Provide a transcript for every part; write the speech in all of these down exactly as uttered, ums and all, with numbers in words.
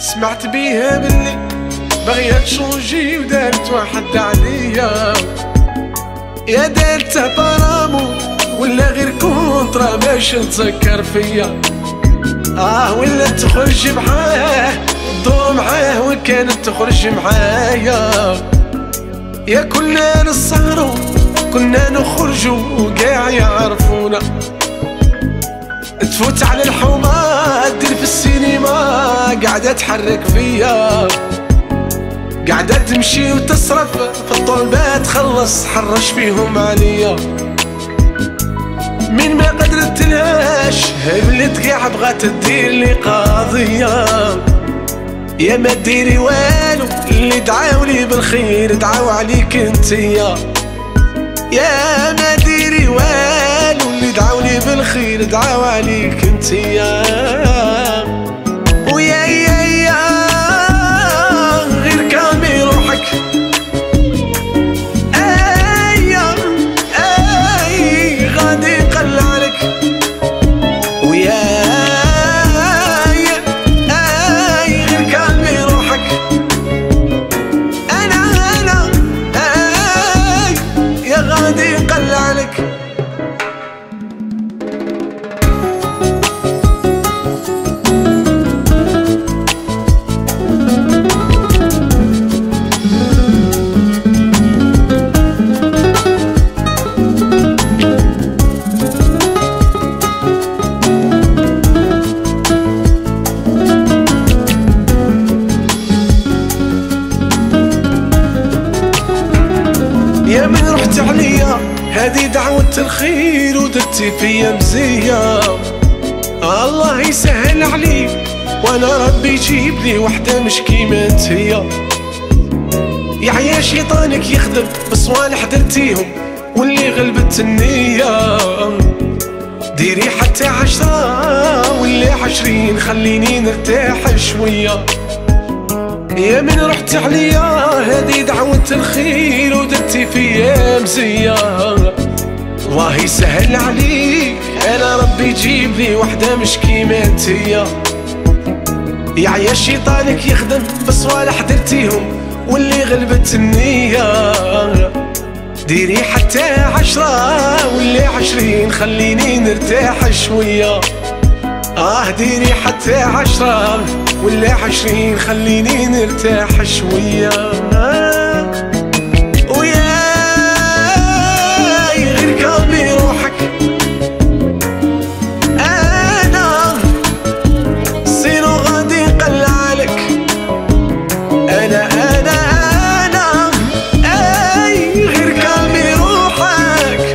سمعت بيها باللي باغية تشونجي ودارت واحد عليا، يا دارتها بارامو ولا غير كونطرا باش نتذكر فيا. اه ولا تخرج معاه دور معاه وكانت تخرج معايا، يا كنا نسهرو كنا نخرجو وكاع يعرفونا. تفوت على الحومة دير في السينما قاعدة تحرك فيا، قاعدة تمشي وتصرف في الطلبات تخلص حرش فيهم عليا. من ما قدرت لهاش هبلت قاع بغات تدير لي قضية، يا ما ديري والو اللي دعاولي بالخير دعاو عليك انتيا، يا ما ديري والو اللي دعاولي بالخير دعاو عليك انتيا. ويا يا يا غير كامي روحك اي اي غادي يقل عليك، ويا يا اي غير كامي روحك انا انا اي يا غادي يقل عليك. يا من رحت عليا هذه دعوة الخير ودرتي فيا مزية، الله يسهل عليك وانا ربي يجيب لي وحدة مش كيما انتيا. يا عيا شيطانك يخدم بصوالح درتيهم واللي غلبت النية، ديري حتى عشرة ولا عشرين خليني نرتاح شوية. يا من رحت عليا هذه دعوة الخير ودرتي فيا مزية، الله يسهل عليك انا ربي يجيب لي وحدة مش كيما انتيا. يا عيا شيطانك يخدم بصوالح درتيهم واللي غلبت النية، ديري حتى عشرة ولا عشرين خليني نرتاح شوية. اه ديري حتى عشرة ولا عشرين خليني نرتاح شوية. آه ويا غير كامي روحك انا سينو غادي نقل عليك، انا انا انا اي غير كامي روحك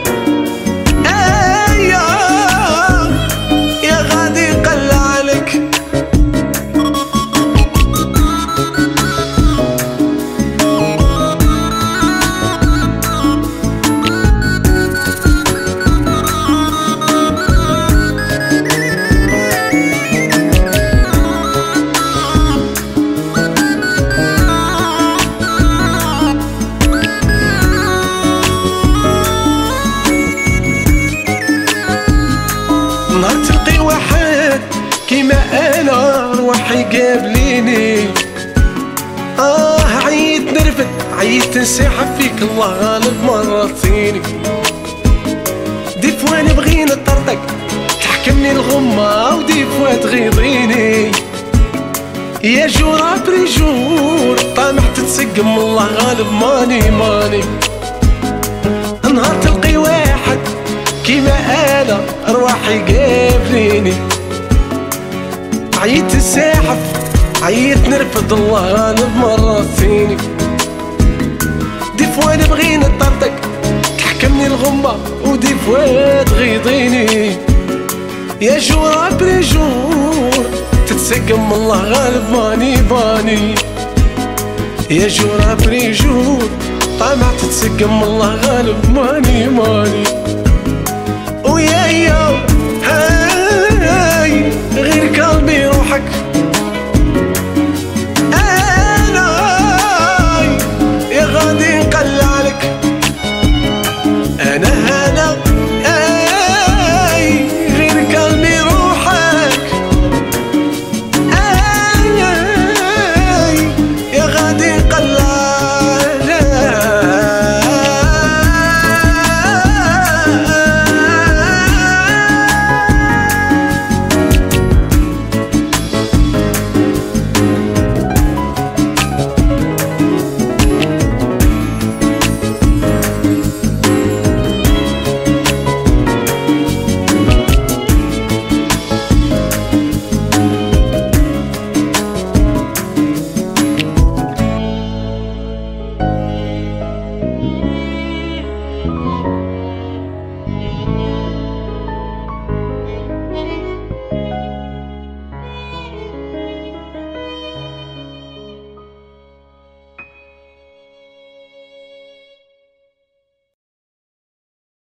اي يا غادي نقل عليك. نهار تلقي واحد كيما انا روحي قابليني، اه عييت نرفد عييت نسحب فيك الله غالب مرتيني. دي فوا نبغي نطردك تحكمني الغمة ودي فوا تغيظيني، يا جورا بريجور طامح تتسقم الله غالب ماني ماني. نهار تلقي واحد كيما انا رواحي قابليني، عييت نساحب عييت نرفض الله غالب مرة ثاني. دي فوا نبغي نطردك تحكمني الغمة ودي فوا تغيظيني، يا جورا بريجور تتسقم الله غالب ماني باني، يا جورا بريجور طامع تتسقم الله غالب ماني ماني. ويا يا